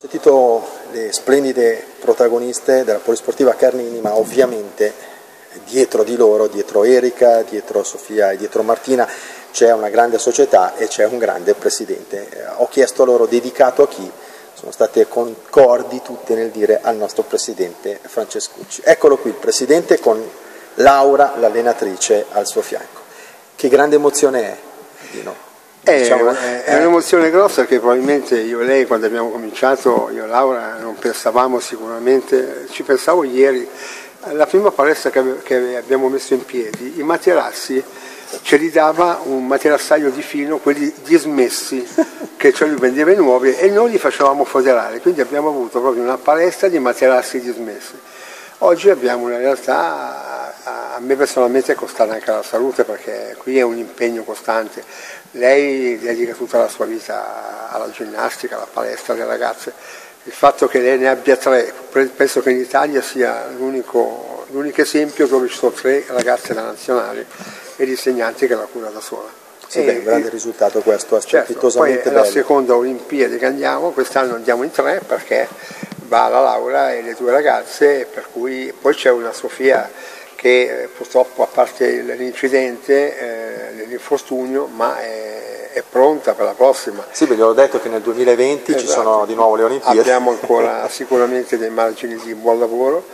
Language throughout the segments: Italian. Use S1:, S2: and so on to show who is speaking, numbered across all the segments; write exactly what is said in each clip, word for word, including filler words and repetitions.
S1: Ho sentito le splendide protagoniste della Polisportiva Carnini, ma ovviamente dietro di loro, dietro Erika, dietro Sofia e dietro Martina, c'è una grande società e c'è un grande presidente. Ho chiesto loro dedicato a chi, sono state concordi tutte nel dire al nostro presidente Francescucci. Eccolo qui il presidente con Laura, l'allenatrice, al suo fianco. Che grande emozione è, Dino?
S2: È,
S1: diciamo,
S2: è, è un'emozione grossa che probabilmente io e lei, quando abbiamo cominciato, io e Laura non pensavamo sicuramente, ci pensavo ieri, la prima palestra che, che abbiamo messo in piedi, i materassi ce li dava un materassaio di fino, quelli dismessi, che ce li vendeva i nuovi e noi li facevamo foderare, quindi abbiamo avuto proprio una palestra di materassi dismessi. Oggi abbiamo una realtà, a me personalmente è costata anche la salute, perché qui è un impegno costante. Lei dedica tutta la sua vita alla ginnastica, alla palestra delle ragazze. Il fatto che lei ne abbia tre, penso che in Italia sia l'unico esempio dove ci sono tre ragazze da nazionale e l'insegnante che la cura da sola.
S1: Sì, beh, un grande risultato questo,
S2: strepitosamente bello. Poi è la seconda Olimpiade che andiamo, quest'anno andiamo in tre perché va la Laura e le due ragazze, per cui poi c'è una Sofia che purtroppo, a parte l'incidente, eh, l'infortunio, ma è, è pronta per la prossima.
S1: Sì, ve gliel'ho detto che nel duemilaventi esatto. Ci sono di nuovo le Olimpiadi.
S2: Abbiamo ancora sicuramente dei margini di buon lavoro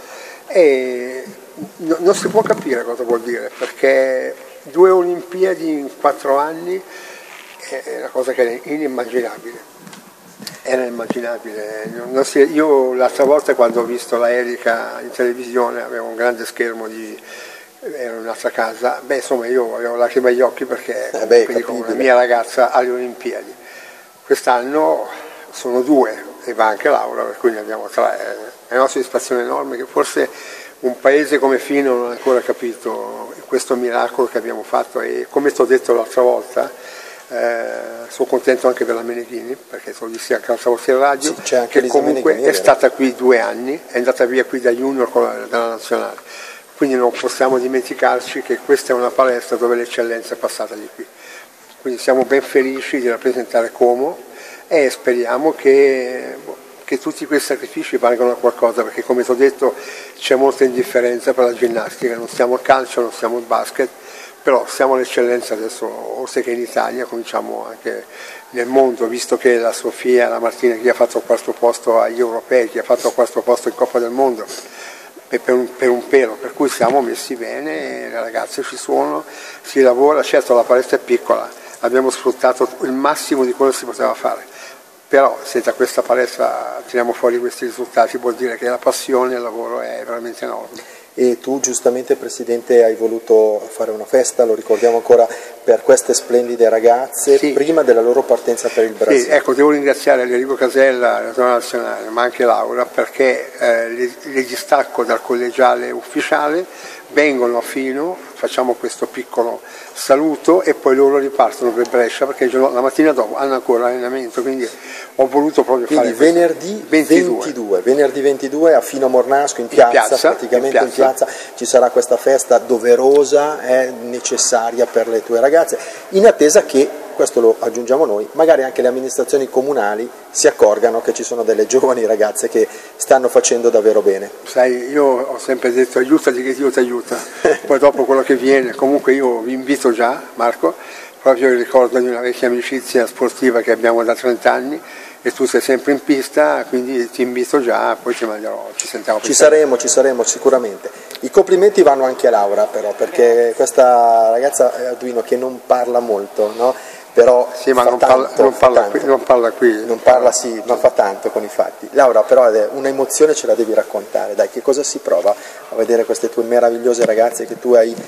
S2: e no, non si può capire cosa vuol dire, perché due Olimpiadi in quattro anni è una cosa che è inimmaginabile. Era immaginabile. Non si, io l'altra volta, quando ho visto la Erika in televisione, avevo un grande schermo di, era un'altra casa, beh insomma io avevo lacrime agli occhi perché
S1: eh beh,
S2: quindi con la mia ragazza alle Olimpiadi. Quest'anno sono due e va anche Laura, per cui ne abbiamo tre. È una soddisfazione enorme che forse un paese come Fino non ha ancora capito questo miracolo che abbiamo fatto e, come ti ho detto l'altra volta, Eh, sono contento anche per la Meneghini, perché te lo dissi anche l'altra volta in radio, sì, che comunque Meneghini, è, è stata qui due anni, è andata via qui da junior con la, dalla nazionale, quindi non possiamo dimenticarci che questa è una palestra dove l'eccellenza è passata di qui, quindi siamo ben felici di rappresentare Como e speriamo che, che tutti questi sacrifici valgano a qualcosa, perché come ti ho detto c'è molta indifferenza per la ginnastica, non stiamo al calcio, non stiamo al basket, però siamo all'eccellenza adesso, oltre che in Italia, cominciamo anche nel mondo, visto che la Sofia, la Martina, chi ha fatto il quarto posto agli europei, chi ha fatto il quarto posto in Coppa del Mondo, per un, per un pelo, per cui siamo messi bene, le ragazze ci sono, si lavora, certo la palestra è piccola, abbiamo sfruttato il massimo di quello che si poteva fare, però se da questa palestra tiriamo fuori questi risultati vuol dire che la passione e il lavoro è veramente enorme.
S1: E tu giustamente, Presidente, hai voluto fare una festa, lo ricordiamo ancora, per queste splendide ragazze, sì, prima della loro partenza per il Brasile.
S2: Sì, ecco, devo ringraziare Enrico Casella, la zona nazionale, ma anche Laura, perché eh, le, le distacco dal collegiale ufficiale, vengono a Fino, facciamo questo piccolo saluto e poi loro ripartono per Brescia, perché la mattina dopo hanno ancora allenamento, quindi ho voluto proprio
S1: quindi
S2: fare
S1: venerdì ventidue. ventidue, venerdì ventidue a Fino Mornasco, in piazza, in piazza praticamente in piazza. in piazza, ci sarà questa festa doverosa, è necessaria per le tue ragazze, in attesa che, questo lo aggiungiamo noi, magari anche le amministrazioni comunali si accorgano che ci sono delle giovani ragazze che stanno facendo davvero bene.
S2: Sai, io ho sempre detto aiutati che Dio ti aiuta, poi dopo quello che viene, comunque io vi invito già, Marco, proprio il ricordo di una vecchia amicizia sportiva che abbiamo da trenta anni, e tu sei sempre in pista, quindi ti invito già, poi ti manderò, ci sentiamo.
S1: Ci saremo, ci saremo sicuramente. I complimenti vanno anche a Laura però, perché questa ragazza Arduino che non parla molto, no? Però
S2: sì, ma non,
S1: tanto,
S2: parla, non, parla
S1: tanto.
S2: Qui, non parla qui.
S1: Non parla sì, ma fa tanto con i fatti. Laura, però un'emozione ce la devi raccontare, dai, che cosa si prova a vedere queste tue meravigliose ragazze che tu hai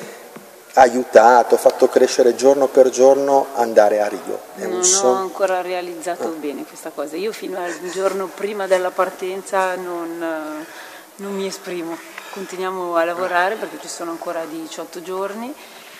S1: aiutato, fatto crescere giorno per giorno, andare a Rio? È
S3: non
S1: un son...
S3: ho ancora realizzato ah. bene questa cosa, io fino al giorno prima della partenza non, non mi esprimo, continuiamo a lavorare perché ci sono ancora diciotto giorni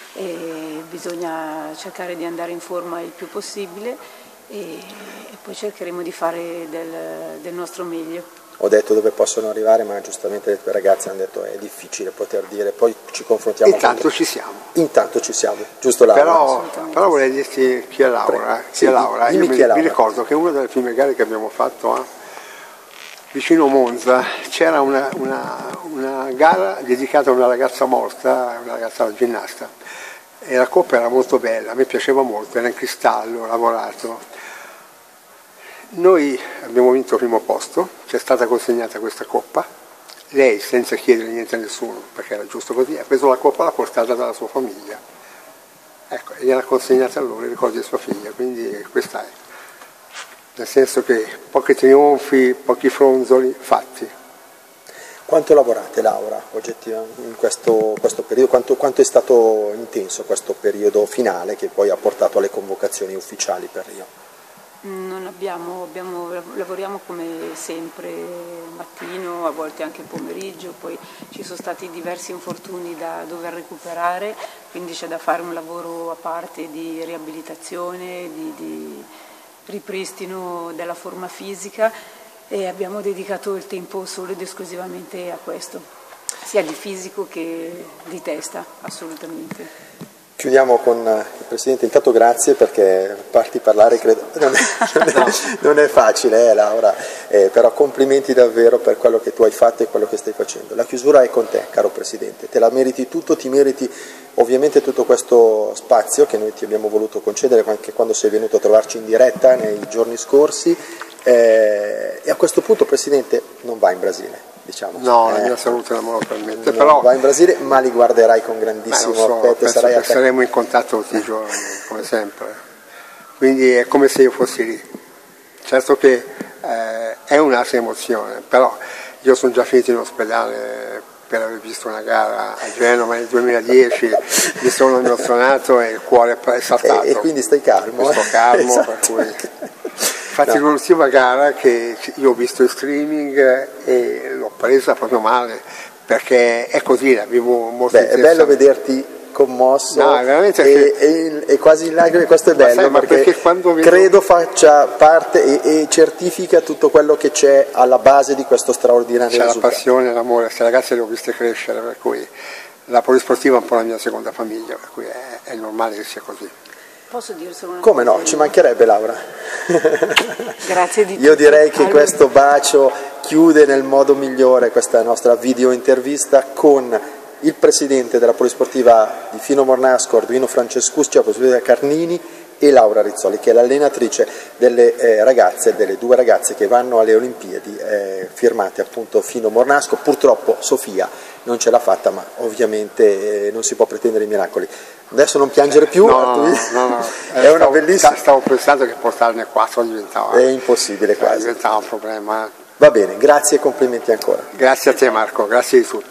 S3: e bisogna cercare di andare in forma il più possibile e, e poi cercheremo di fare del, del nostro meglio.
S1: Ho detto dove possono arrivare, ma giustamente le tue ragazze hanno detto è difficile poter dire, poi ci confrontiamo.
S2: Intanto
S1: con...
S2: ci siamo.
S1: Intanto ci siamo, giusto Laura?
S2: Però, però vorrei dirti chi è Laura. Chi
S1: sì,
S2: è Laura. Io mi,
S1: chi è Laura.
S2: mi ricordo che una delle prime gare che abbiamo fatto a, vicino Monza, c'era una, una, una gara dedicata a una ragazza morta, una ragazza ginnasta, e la coppa era molto bella, a me piaceva molto, era in cristallo, lavorato. Noi abbiamo vinto il primo posto, ci è stata consegnata questa coppa, lei senza chiedere niente a nessuno, perché era giusto così, ha preso la coppa e l'ha portata dalla sua famiglia, ecco, e gliel'ha consegnata a loro, i ricordi di sua figlia, quindi questa è. Nel senso che pochi trionfi, pochi fronzoli, fatti.
S1: Quanto lavorate, Laura, oggettivamente in questo, questo periodo? Quanto, quanto è stato intenso questo periodo finale che poi ha portato alle convocazioni ufficiali per Rio?
S3: Non abbiamo, abbiamo, lavoriamo come sempre, mattino, a volte anche pomeriggio, poi ci sono stati diversi infortuni da dover recuperare, quindi c'è da fare un lavoro a parte di riabilitazione, di, di ripristino della forma fisica, e abbiamo dedicato il tempo solo ed esclusivamente a questo, sia di fisico che di testa, assolutamente.
S1: Chiudiamo con il Presidente, intanto grazie, perché parti parlare credo non è, non è, no. non è facile, eh, Laura, eh, però complimenti davvero per quello che tu hai fatto e quello che stai facendo. La chiusura è con te, caro Presidente, te la meriti tutto, ti meriti ovviamente tutto questo spazio che noi ti abbiamo voluto concedere anche quando sei venuto a trovarci in diretta nei giorni scorsi, eh, e a questo punto, Presidente, non vai in Brasile. Diciamo.
S2: No,
S1: eh,
S2: la mia salute non me lo permette,
S1: non
S2: però
S1: vai in Brasile, ma li guarderai con grandissimo
S2: so,
S1: affetto. Sarai
S2: che saremo in contatto tutti i giorni, come sempre, quindi è come se io fossi lì. Certo che eh, è un'altra emozione, però io sono già finito in ospedale per aver visto una gara a Genova nel duemiladieci, mi sono emozionato e il cuore è saltato.
S1: E, e quindi stai calmo.
S2: Sto calmo,
S1: esatto.
S2: Per cui... Infatti no. L'ultima gara che io ho visto in streaming e l'ho presa proprio male, perché è così, la vivo molto.
S1: Beh, è bello vederti commosso,
S2: no,
S1: e,
S2: che...
S1: e, e quasi in lacrime, questo è bello,
S2: sai,
S1: perché,
S2: perché quando vedo...
S1: credo faccia parte e, e certifica tutto quello che c'è alla base di questo straordinario
S2: c'è
S1: risultato.
S2: La passione, l'amore, queste ragazze le ho viste crescere, per cui la polisportiva è un po' la mia seconda famiglia, per cui è, è normale che sia così.
S3: Posso dire solo una
S1: Come
S3: cosa?
S1: no, ci mancherebbe, Laura.
S3: Grazie di tutto.
S1: Io direi che questo bacio chiude nel modo migliore questa nostra video intervista con il presidente della Polisportiva di Fino Mornasco, Arduino Francescusci, la Polisportiva Carnini, e Laura Rizzoli, che è l'allenatrice delle eh, ragazze, delle due ragazze che vanno alle Olimpiadi, eh, firmate appunto Fino Mornasco. Purtroppo Sofia non ce l'ha fatta, ma ovviamente eh, non si può pretendere i miracoli. Adesso non piangere più,
S2: no, no, no, no.
S1: è una bellissima.
S2: Stavo pensando che portarne quattro diventava.
S1: È impossibile quasi.
S2: Diventava un problema.
S1: Va bene, grazie e complimenti ancora.
S2: Grazie a te Marco, grazie di tutto.